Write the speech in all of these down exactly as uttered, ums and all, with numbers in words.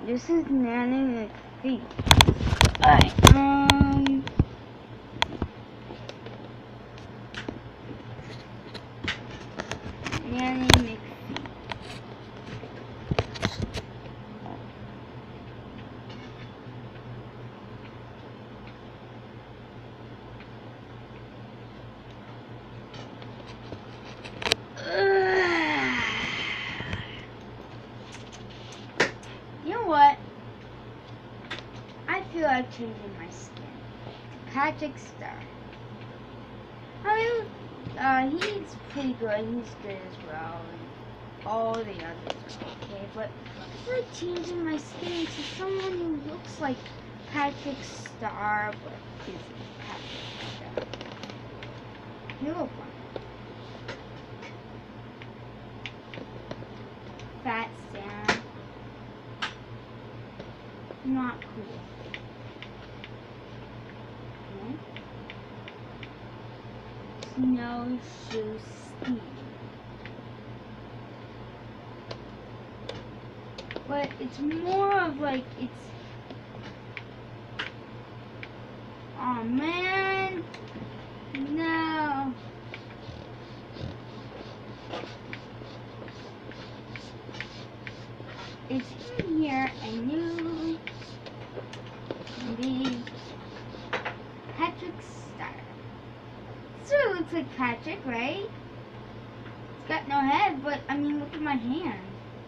This is Nanny McPhee. Alright, um... Nanny McPhee. You know what? I feel like changing my skin to Patrick Star. I mean, uh, he's pretty good. He's good as well. And all the others are okay. But I feel like changing my skin to someone who looks like Patrick Star, but isn't Patrick Star. You look fun. Fat Sam. Not cool. Okay. Snowshoe Steve. But it's more of like it's. Oh man. No. It's in here and you the Patrick Star. This really looks like Patrick, right? It's got no head, but I mean look at my hand.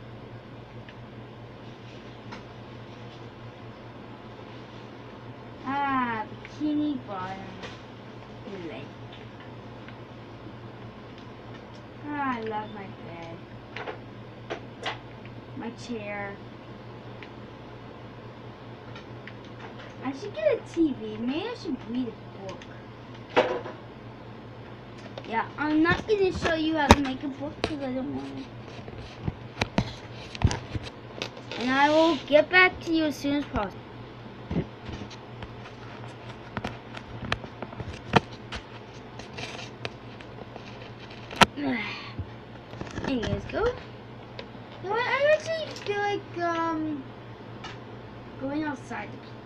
Ah, bikini bottom lake. Ah, I love my bed. My chair. I should get a T V. Maybe I should read a book. Yeah, I'm not going to show you how to make a book because I don't want to. And I will get back to you as soon as possible. Anyways, go. You know what? I actually feel like um going outside to play.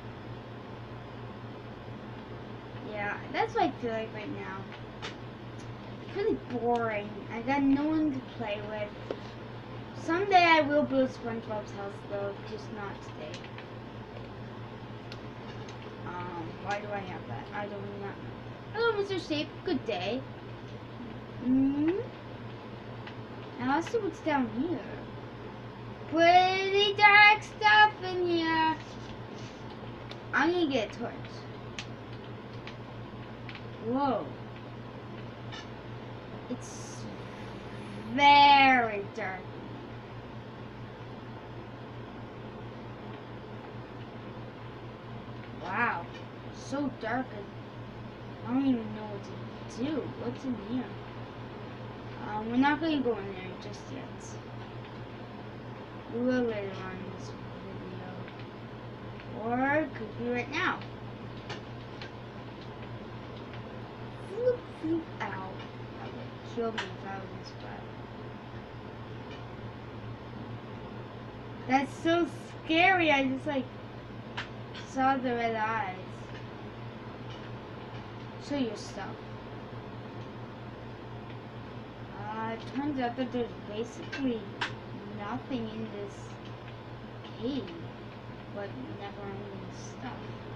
Yeah, that's what I feel like right now. It's really boring. I got no one to play with. Someday I will build SpongeBob's house though, just not today. Um, why do I have that? I do not know. Hello, Mister Shape. Good day. Hmm. Now let's see what's down here. Pretty dark stuff in here. I'm gonna get a torch. Whoa. It's very dark. Wow. So dark. I don't even know what to do. What's in here? Um, we're not going to go in there just yet. We will later on in this video. Or it could be right now. Floop, floop, ow. That would kill me if I was in this spot. That's so scary. I just like saw the red eyes. Show your stuff. Uh, it turns out that there's basically nothing in this cave, but never-ending stuff.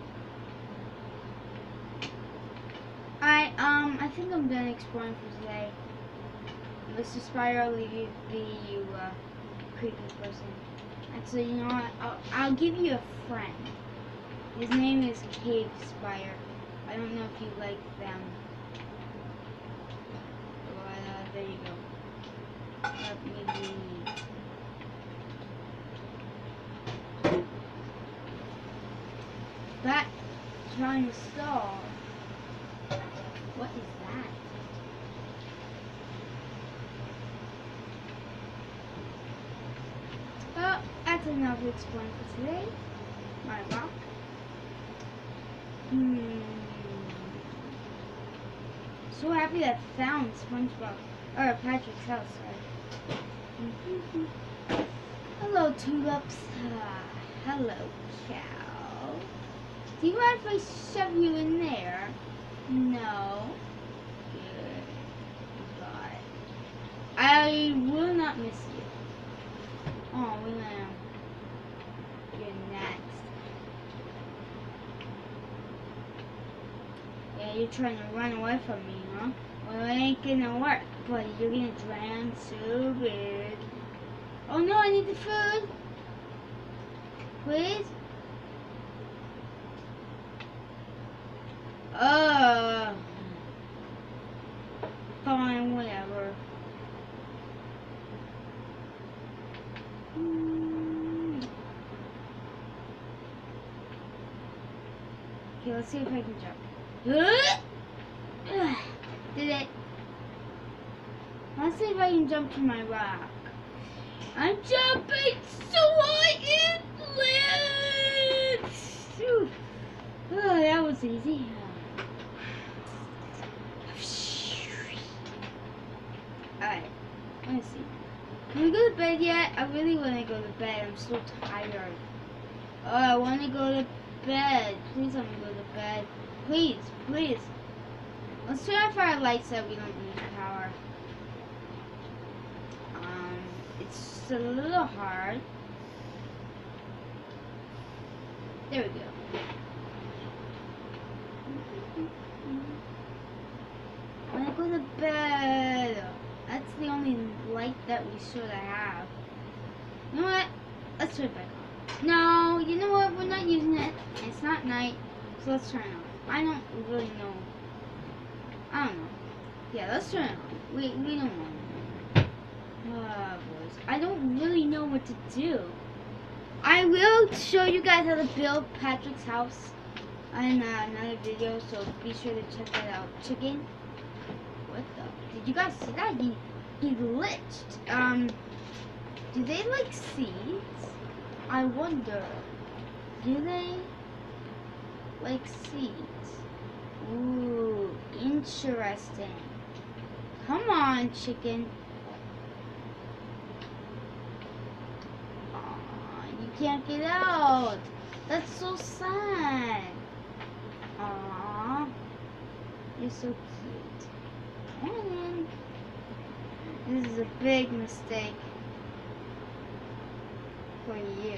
Alright, um, I think I'm done exploring for today. Mister Spyro, I'll leave you be, you, uh, creepy person. Actually, you know what? I'll, I'll give you a friend. His name is Cave Spire. I don't know if you like them. But, uh, there you go. Let me leave. That trying to stall. What is that? Well, that's enough to explain for today. My rock. Hmm. So happy that I found SpongeBob, or Patrick's house, sorry. Hello, tulips. hello, cow. Do you mind if I shove you in there? No. Good. God. I will not miss you. Oh, we're gonna. You're next. Yeah, you're trying to run away from me, huh? Well, it ain't gonna work, buddy. You're gonna drown so bad. Oh no, I need the food. Please? Uh, fine, whatever. Mm. Okay, let's see if I can jump. Did it? Let's see if I can jump to my rock. I'm jumping so I can land. Phew. Oh, that was easy. Alright, let's see. Can we go to bed yet? I really want to go to bed. I'm so tired. Oh, I want to go to bed. Please let me go to bed. Please, please. Let's turn off our lights so we don't lose power. Um, it's a little hard. There we go. I want to go to bed. That's the only light that we should have. You know what? Let's turn it back on. No, you know what? We're not using it. It's not night, so let's turn it on. I don't really know. I don't know. Yeah, let's turn it on. We we don't know. Oh, boys. I don't really know what to do. I will show you guys how to build Patrick's house in uh, another video, so be sure to check that out. Chicken. What the? Did you guys see that? He, he glitched. Um, do they like seeds? I wonder. Do they like seeds? Ooh, interesting. Come on, chicken. Aw, you can't get out. That's so sad. Aw, you're so cute. And this is a big mistake for you.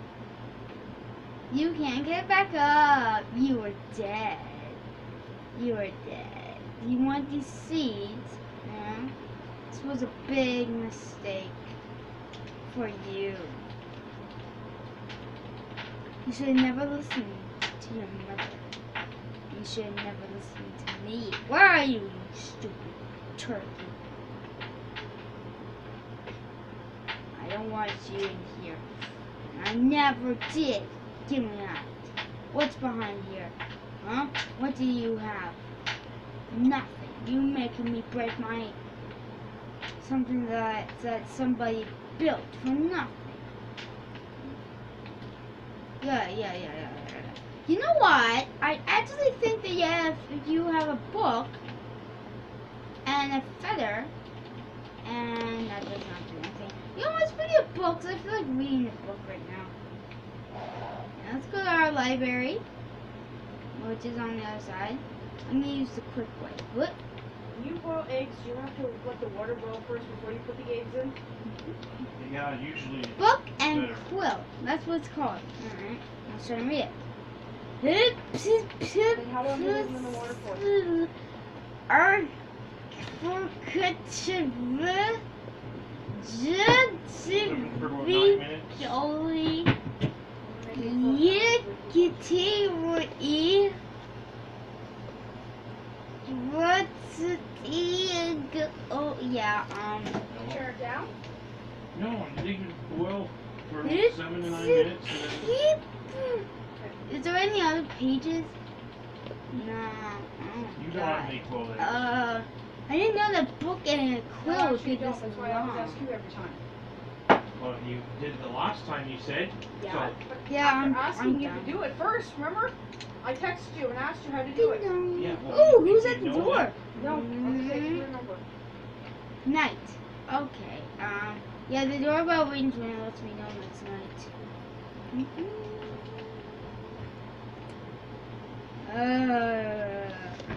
You can't get back up. You are dead. You are dead. You want these seeds? Yeah? This was a big mistake for you. You should have never listened to your mother. You should have never listened to me. Where are you, you stupid turkey? I don't want you in here. I never did. Give me that. What's behind here? Huh? What do you have? Nothing. You making me break my something that that somebody built for nothing. Yeah, yeah, yeah, yeah, yeah. You know what? I actually think that yeah, if you have a book and a feather, and that does not do anything. You know what's pretty a book? 'Cause I feel like reading a book right now. Yeah, let's go to our library, which is on the other side. I'm gonna use the quick way. What? When you boil eggs, do you have to let the water boil first before you put the eggs in? Yeah, usually. Book and better. quill. That's what it's called. Alright. I'll try to read it. And how long do you leave them in the water for? Our forkatcheva just Looking for about nine minutes. only Yekitiri what's it? Oh yeah, um Turn it down? No, you leave it boil for about It's seven to nine minutes. And then Is there any other pages? No. Oh, you don't God. have to make boiled eggs. Uh, I didn't know that book and a No, quill actually did you don't. this That's why I always long. ask you every time. Well, you did it the last time you said. Yeah, but Yeah, after I'm- asking I'm you done. to do it first, remember? I texted you and asked you how to do it. So, yeah, well, Oh, you- who's you at the know door? that. No, I'm taking your Mm, number. Night. Okay. Um. Yeah, the doorbell rings when it lets me know it's night. Uh.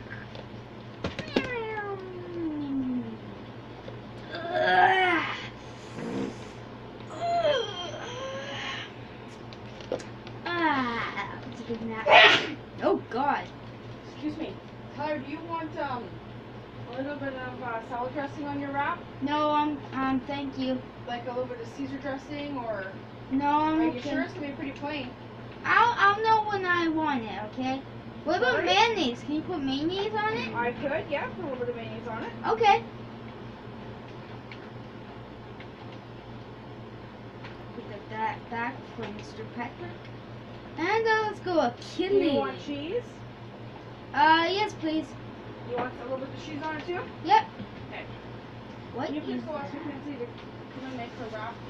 Ah, that's a good nap. Oh God. Excuse me. Tyler, do you want um a little bit of uh, salad dressing on your wrap? No, um, um, thank you. Like a little bit of Caesar dressing, or No, I'm are you okay. sure it's gonna be pretty plain? I'll, I'll know when I want it. Okay. What about Sorry? mayonnaise? Can you put mayonnaise on it? I could, yeah, put a little bit of mayonnaise on it. Okay. Put that back for Mister Pecker. And uh, let's go a Do kitty. you want cheese? Uh, yes, please. You want a little bit of cheese on it too? Yep. Okay. What Can you please is go ask that? Mackenzie to come and make her wrap?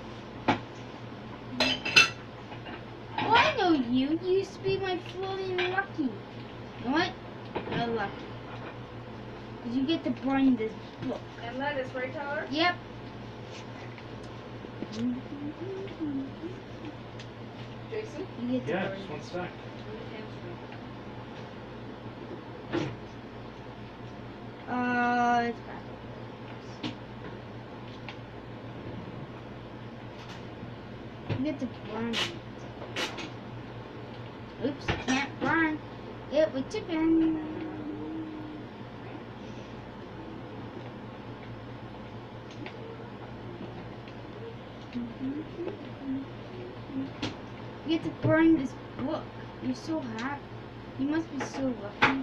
Oh, I know you. You used to be my floating lucky. You know what? You're lucky. Because you get to burn this book. And lettuce, right, Tyler? Yep. Jason? You get to Yeah, burn just one this. sec. Uh, it's back. You get to burn it. Oops, can't burn it with chicken. You get to burn this book. You're so happy. You must be so lucky.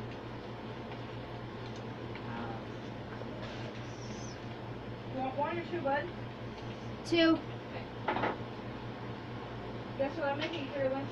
You want one or two, bud? Two. Guess what I'm making for your lunch?